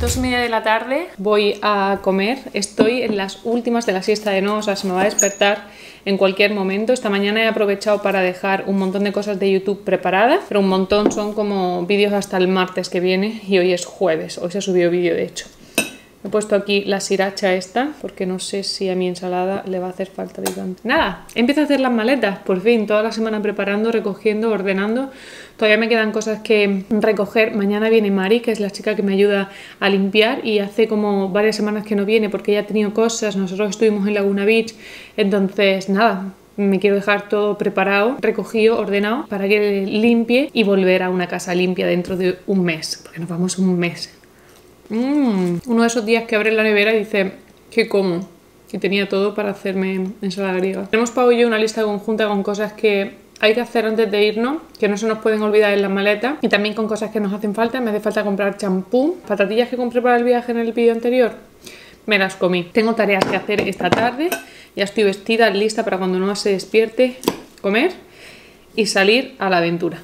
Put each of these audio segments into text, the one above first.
2:30 de la tarde, voy a comer. Estoy en las últimas de la siesta de nuevo, o sea, se me va a despertar en cualquier momento. Esta mañana he aprovechado para dejar un montón de cosas de YouTube preparadas, pero un montón, son como vídeos hasta el martes que viene y hoy es jueves, hoy se ha subido vídeo de hecho. He puesto aquí la sriracha esta, porque no sé si a mi ensalada le va a hacer falta picante. Nada, empiezo a hacer las maletas, por fin, toda la semana preparando, recogiendo, ordenando. Todavía me quedan cosas que recoger. Mañana viene Mari, que es la chica que me ayuda a limpiar, y hace como varias semanas que no viene porque ella ha tenido cosas, nosotros estuvimos en Laguna Beach, entonces nada, me quiero dejar todo preparado, recogido, ordenado, para que limpie y volver a una casa limpia dentro de un mes, porque nos vamos un mes. Uno de esos días que abre la nevera y dice, ¿qué como? Y tenía todo para hacerme ensalada griega. Tenemos Pau y yo una lista conjunta con cosas que hay que hacer antes de irnos, que no se nos pueden olvidar en las maletas, y también con cosas que nos hacen falta. Me hace falta comprar champú, patatillas que compré para el viaje en el vídeo anterior, me las comí. Tengo tareas que hacer esta tarde, ya estoy vestida, lista para cuando Noah se despierte, comer y salir a la aventura.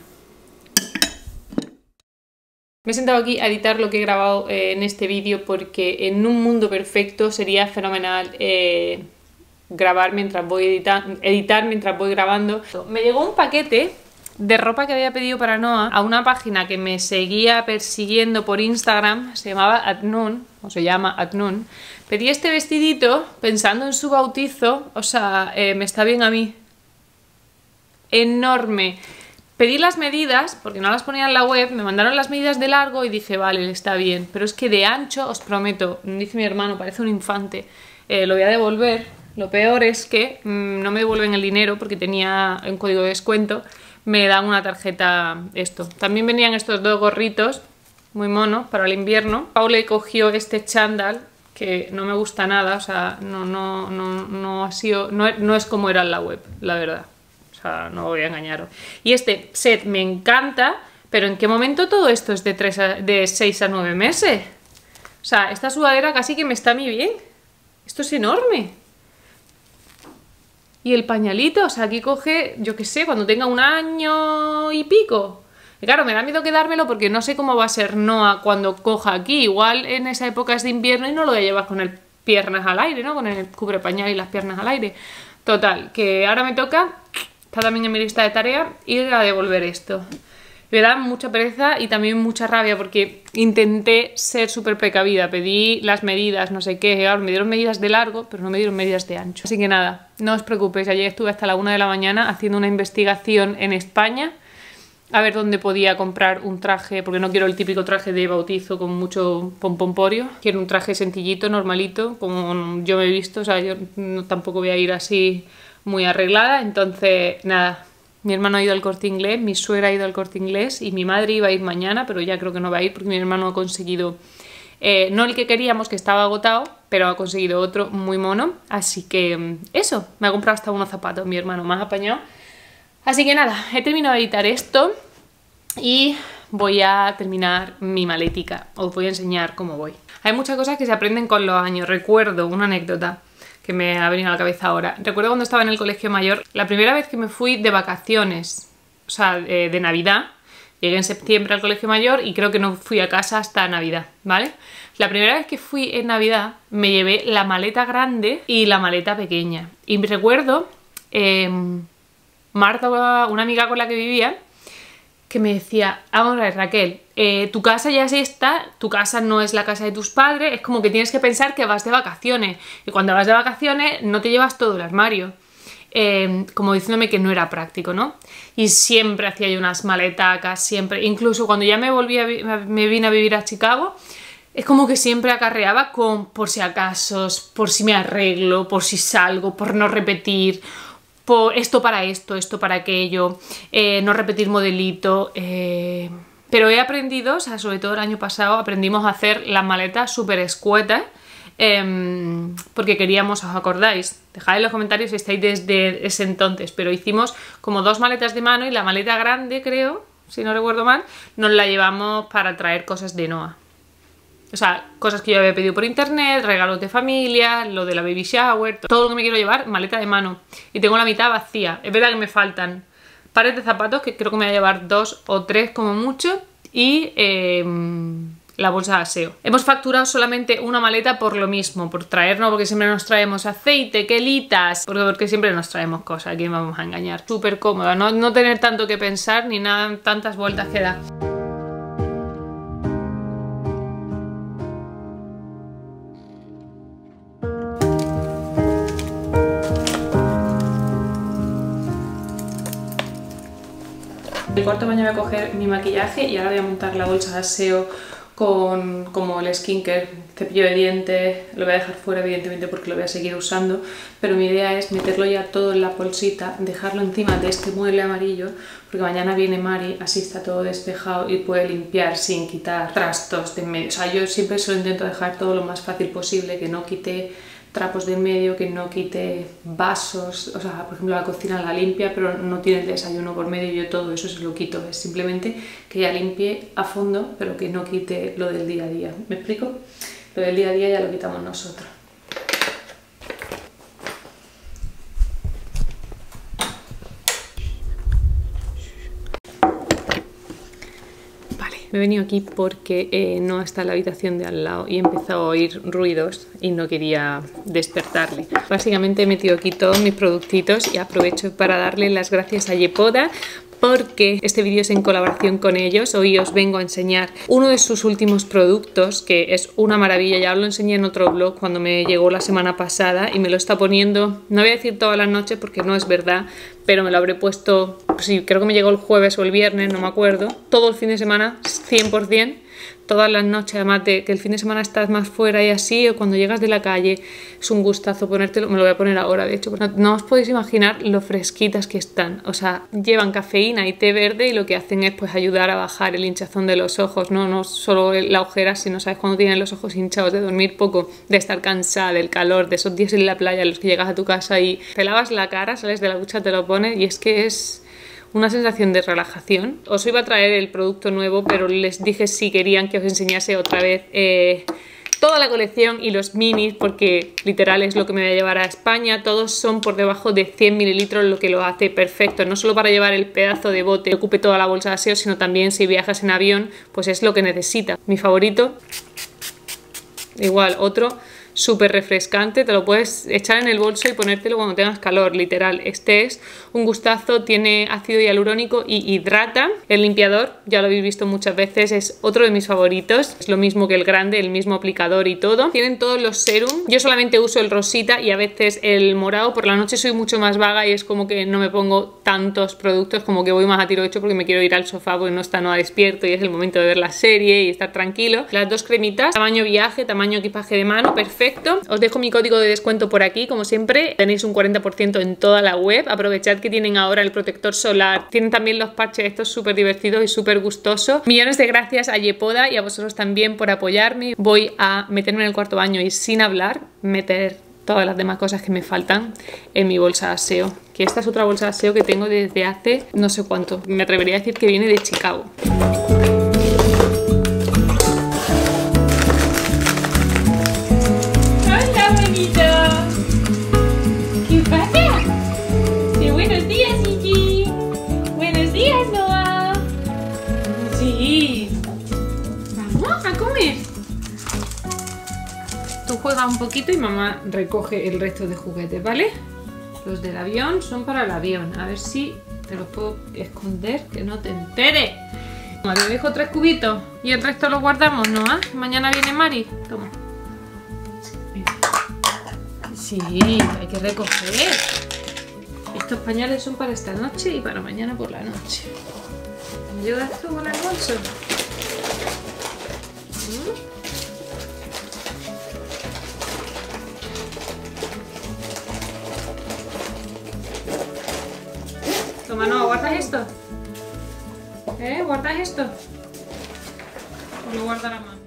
Me he sentado aquí a editar lo que he grabado en este vídeo porque en un mundo perfecto sería fenomenal grabar mientras voy editar mientras voy grabando. Me llegó un paquete de ropa que había pedido para Noah a una página que me seguía persiguiendo por Instagram, se llamaba Adnoon, o se llama Adnoon. Pedí este vestidito pensando en su bautizo, o sea, me está bien a mí. Enorme. Pedí las medidas, porque no las ponía en la web, me mandaron las medidas de largo y dije, vale, está bien. Pero es que de ancho, os prometo, dice mi hermano, parece un infante, lo voy a devolver. Lo peor es que no me devuelven el dinero porque tenía un código de descuento, me dan una tarjeta esto. También venían estos dos gorritos, muy monos, para el invierno. Pau le cogió este chándal, que no me gusta nada, o sea, no ha sido, no es como era en la web, la verdad. O sea, no voy a engañaros. Y este set me encanta, pero ¿en qué momento todo esto es de 6 a 9 meses? O sea, esta sudadera casi que me está a mí bien. Esto es enorme. Y el pañalito, o sea, aquí coge, yo qué sé, cuando tenga 1 año y pico. Y claro, me da miedo quedármelo porque no sé cómo va a ser Noah cuando coja aquí. Igual en esa época es de invierno y no lo voy a llevar con el piernas al aire, ¿no? Con el cubre pañal y las piernas al aire. Total, que ahora me toca... Está también en mi lista de tareas ir a devolver esto. Me da mucha pereza y también mucha rabia porque intenté ser súper precavida. Pedí las medidas, no sé qué. Claro, me dieron medidas de largo, pero no me dieron medidas de ancho. Así que nada, no os preocupéis. Ayer estuve hasta la 1 de la mañana haciendo una investigación en España a ver dónde podía comprar un traje, porque no quiero el típico traje de bautizo con mucho pomporio. Quiero un traje sencillito, normalito, como yo me he visto. O sea, yo tampoco voy a ir así muy arreglada. Entonces nada, mi hermano ha ido al Corte Inglés, mi suegra ha ido al Corte Inglés y mi madre iba a ir mañana, pero ya creo que no va a ir porque mi hermano ha conseguido no el que queríamos, que estaba agotado, pero ha conseguido otro muy mono. Así que eso, me ha comprado hasta unos zapatos mi hermano, más apañado. Así que nada, he terminado de editar esto y voy a terminar mi maletica. Os voy a enseñar cómo voy. Hay muchas cosas que se aprenden con los años. Recuerdo una anécdota que me ha venido a la cabeza ahora. Recuerdo cuando estaba en el colegio mayor, la primera vez que me fui de vacaciones, o sea, de Navidad. Llegué en septiembre al colegio mayor y creo que no fui a casa hasta Navidad, ¿vale? La primera vez que fui en Navidad me llevé la maleta grande y la maleta pequeña. Y me recuerdo Marta, una amiga con la que vivía, que me decía, vamos a ver, Raquel, tu casa ya es esta, tu casa no es la casa de tus padres, es como que tienes que pensar que vas de vacaciones. Y cuando vas de vacaciones no te llevas todo el armario. Como diciéndome que no era práctico, ¿no? Y siempre hacía yo unas maletacas, siempre. Incluso cuando ya me vine a vivir a Chicago, es como que siempre acarreaba con por si acaso, por si me arreglo, por si salgo, por no repetir, por esto para esto, esto para aquello, no repetir modelito. Pero he aprendido, o sea, sobre todo el año pasado, aprendimos a hacer las maletas súper escuetas. Porque queríamos, ¿os acordáis? Dejad en los comentarios si estáis desde ese entonces, pero hicimos como 2 maletas de mano y la maleta grande, creo, si no recuerdo mal, nos la llevamos para traer cosas de Noah. O sea, cosas que yo había pedido por internet, regalos de familia, lo de la baby shower, todo lo que me quiero llevar, maleta de mano. Y tengo la mitad vacía. Es verdad que me faltan pares de zapatos, que creo que me voy a llevar 2 o 3 como mucho, y la bolsa de aseo. Hemos facturado solamente una maleta por lo mismo, por traernos, porque siempre nos traemos aceite, quelitas, porque siempre nos traemos cosas, aquí vamos a engañar. Súper cómoda, no tener tanto que pensar ni nada, tantas vueltas que da. El cuarto baño voy a coger mi maquillaje y ahora voy a montar la bolsa de aseo con como el skincare, cepillo de dientes. Lo voy a dejar fuera evidentemente porque lo voy a seguir usando, pero mi idea es meterlo ya todo en la bolsita, dejarlo encima de este mueble amarillo, porque mañana viene Mari, así está todo despejado y puede limpiar sin quitar trastos de en medio. O sea, yo siempre se lo intento dejar todo lo más fácil posible, que no quite trapos de en medio, que no quite vasos, o sea, por ejemplo la cocina la limpia pero no tiene el desayuno por medio, yo todo eso se lo quito, es simplemente que ya limpie a fondo pero que no quite lo del día a día, ¿me explico? Lo del día a día ya lo quitamos nosotros. Me he venido aquí porque no está en la habitación de al lado y he empezado a oír ruidos y no quería despertarle. Básicamente he metido aquí todos mis productitos y aprovecho para darle las gracias a Yepoda porque este vídeo es en colaboración con ellos. Hoy os vengo a enseñar uno de sus últimos productos, que es una maravilla. Ya os lo enseñé en otro vlog cuando me llegó la semana pasada y me lo está poniendo, no voy a decir todas las noches porque no es verdad, pero me lo habré puesto, pues sí, creo que me llegó el jueves o el viernes, no me acuerdo, todo el fin de semana, 100%, todas las noches, además de que el fin de semana estás más fuera y así, o cuando llegas de la calle, es un gustazo ponértelo. Me lo voy a poner ahora, de hecho, no os podéis imaginar lo fresquitas que están. O sea, llevan cafeína y té verde y lo que hacen es pues ayudar a bajar el hinchazón de los ojos, no solo la ojera, sino sabes cuando tienen los ojos hinchados de dormir poco, de estar cansada, del calor, de esos días en la playa en los que llegas a tu casa y te lavas la cara, sales de la ducha, te lo pones y es que es una sensación de relajación. Os iba a traer el producto nuevo, pero les dije si querían que os enseñase otra vez toda la colección y los minis, porque literal es lo que me voy a llevar a España. Todos son por debajo de 100 mililitros, lo que lo hace perfecto, no solo para llevar el pedazo de bote que ocupe toda la bolsa de aseo, sino también si viajas en avión, pues es lo que necesitas. Mi favorito, igual otro súper refrescante, te lo puedes echar en el bolso y ponértelo cuando tengas calor, literal. Este es un gustazo, tiene ácido hialurónico y hidrata. El limpiador, ya lo habéis visto muchas veces, es otro de mis favoritos. Es lo mismo que el grande, el mismo aplicador y todo. Tienen todos los serum. Yo solamente uso el rosita y a veces el morado. Por la noche soy mucho más vaga y es como que no me pongo tantos productos, como que voy más a tiro hecho porque me quiero ir al sofá porque no está nada despierto y es el momento de ver la serie y estar tranquilo. Las dos cremitas, tamaño viaje, tamaño equipaje de mano, perfecto. Os dejo mi código de descuento por aquí, como siempre. Tenéis un 40% en toda la web. Aprovechad que tienen ahora el protector solar. Tienen también los parches estos súper divertidos y súper gustosos. Millones de gracias a Yepoda y a vosotros también por apoyarme. Voy a meterme en el cuarto baño y sin hablar, meter todas las demás cosas que me faltan en mi bolsa de aseo. Que esta es otra bolsa de aseo que tengo desde hace no sé cuánto. Me atrevería a decir que viene de Chicago. Tú juegas un poquito y mamá recoge el resto de juguetes, ¿vale? Los del avión son para el avión. A ver si te los puedo esconder, que no te enteres. Te dejo 3 cubitos y el resto lo guardamos, ¿no? ¿Ah? Mañana viene Mari. Toma. Sí, hay que recoger. Estos pañales son para esta noche y para mañana por la noche. ¿Me ayudas tú con el bolso? Toma, no, ¿guardas esto? ¿Guardas esto? ¿O lo guardará más?